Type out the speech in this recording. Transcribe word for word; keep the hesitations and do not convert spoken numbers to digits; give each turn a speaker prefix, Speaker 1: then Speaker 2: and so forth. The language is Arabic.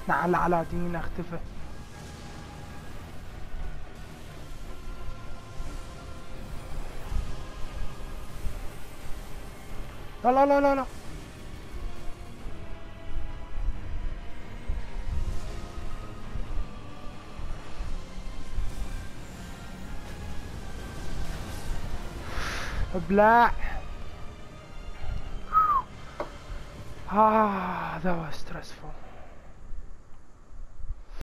Speaker 1: نعل على دين اختفى. لا لا لا لا لا. ابلع. Ah, that was stressful.